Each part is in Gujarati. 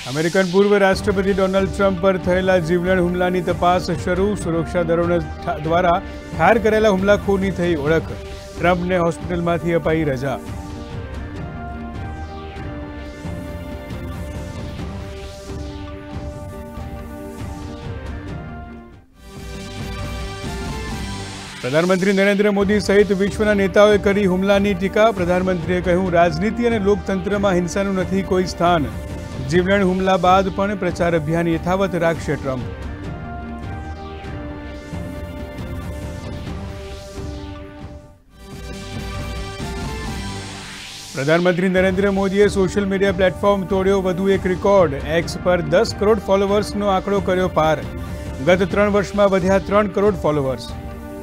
અમેરિકન પૂર્વ રાષ્ટ્રપતિ ડોનાલ્ડ ટ્રમ્પ પર થયેલા જીવલેણ હુમલાની તપાસ શરૂ. સુરક્ષા દળો દ્વારા ઠાર કરેલા હુમલાખોરની થઈ ઓળખ. ટ્રમ્પને હોસ્પિટલમાંથી અપાઈ રજા. પ્રધાનમંત્રી નરેન્દ્ર મોદી સહિત વિશ્વના નેતાઓએ કરી હુમલાની ટીકા. પ્રધાનમંત્રીએ કહ્યું, રાજનીતિ અને લોકતંત્રમાં હિંસાનું નથી કોઈ સ્થાન. જીવલેણ હુમલા બાદ પણ પ્રચાર અભિયાન યથાવત રાખશે ટ્રમ્પ. પ્રધાનમંત્રી નરેન્દ્ર મોદીએ સોશિયલ મીડિયા પ્લેટફોર્મ તોડ્યો વધુ એક રેકોર્ડ. એક્સ પર 10 કરોડ ફોલોવર્સનો આંકડો કર્યો પાર. ગત 3 વર્ષમાં વધ્યા 3 કરોડ ફોલોવર્સ.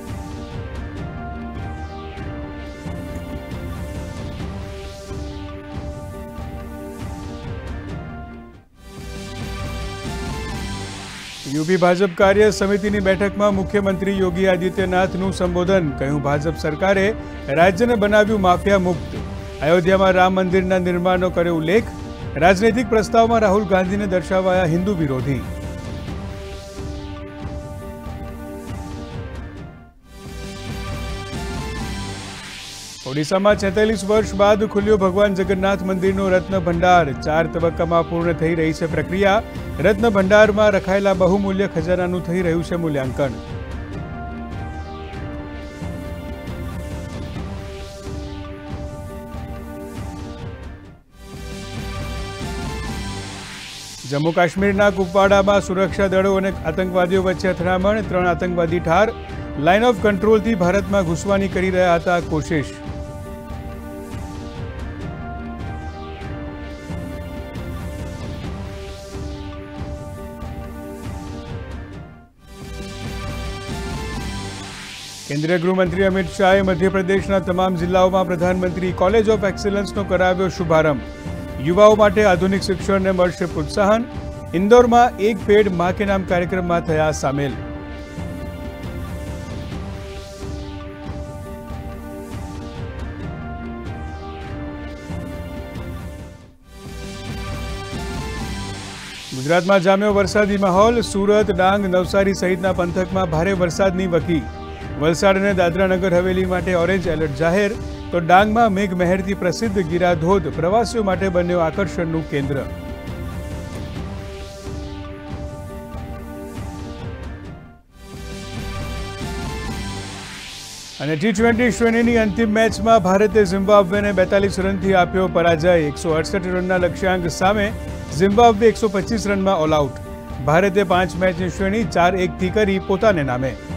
યુપી ભાજપ કાર્ય સમિતિની બેઠકમાં મુખ્યમંત્રી યોગી આદિત્યનાથનું સંબોધન. કહ્યું, ભાજપ સરકારે રાજ્યને બનાવ્યું માફિયા મુક્ત. અયોધ્યામાં રામ મંદિરના નિર્માણનો કર્યો ઉલ્લેખ. રાજનૈતિક પ્રસ્તાવમાં રાહુલ ગાંધીને દર્શાવાયા હિન્દુ વિરોધી. ઓડિશામાં 46 વર્ષ બાદ ખુલ્યો ભગવાન જગન્નાથ મંદિરનો રત્ન ભંડાર. 4 તબક્કામાં પૂર્ણ થઈ રહી છે પ્રક્રિયા. રત્ન ભંડારમાં રખાયેલા બહુમૂલ્ય ખજાનાનું થઈ રહ્યું છે મૂલ્યાંકન. જમ્મુ કાશ્મીરના કુપવાડામાં સુરક્ષા દળો અને આતંકવાદીઓ વચ્ચે અથડામણ. 3 આતંકવાદી ઠાર. લાઇન ઓફ કંટ્રોલથી ભારતમાં ઘૂસવાની કરી રહ્યા હતા કોશિશ. કેન્દ્રીય ગૃહમંત્રી અમિત શાહે મધ્યપ્રદેશના તમામ જિલ્લાઓમાં પ્રધાનમંત્રી કોલેજ ઓફ એક્સલન્સનો કરાવ્યો શુભારંભ. યુવાઓ માટે આધુનિક શિક્ષણને મળશે પ્રોત્સાહન. ઇન્દોરમાં એક પેડ માં કે નામ કાર્યક્રમમાં થયા સામેલ. ગુજરાતમાં જામ્યો વરસાદી માહોલ. સુરત, ડાંગ, નવસારી સહિતના પંથકમાં ભારે વરસાદની વકી. વલસાડ અને દાદરાનગર હવેલી માટે ઓરેન્જ એલર્ટ જાહેર. તો ડાંગમાં મેઘમહેરથી પ્રસિદ્ધ ગીરાધોધ પ્રવાસીઓ માટે બન્યો આકર્ષણનું કેન્દ્ર. અને T20 શ્રેણીની અંતિમ મેચમાં ભારતે ઝિમ્બાબ્વેને 42 રનથી આપ્યો પરાજય. 168 રનના લક્ષ્યાંક સામે ઝિમ્બાબ્વે 125 રનમાં ઓલ આઉટ. ભારતે 5 મેચની શ્રેણી 4-1થી કરી પોતાને નામે.